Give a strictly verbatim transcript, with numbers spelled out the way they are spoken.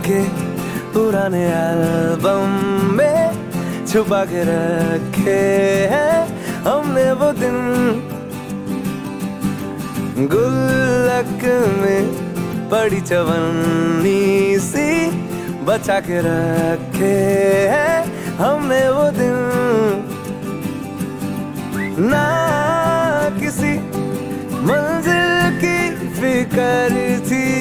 के पुराने एल्बम में छुपा के रखे हैं हमने वो दिन, गुल्लक में पड़ी चवन्नी सी बचा के रखे हैं हमने वो दिन। ना किसी मंजिल की फिक्र थी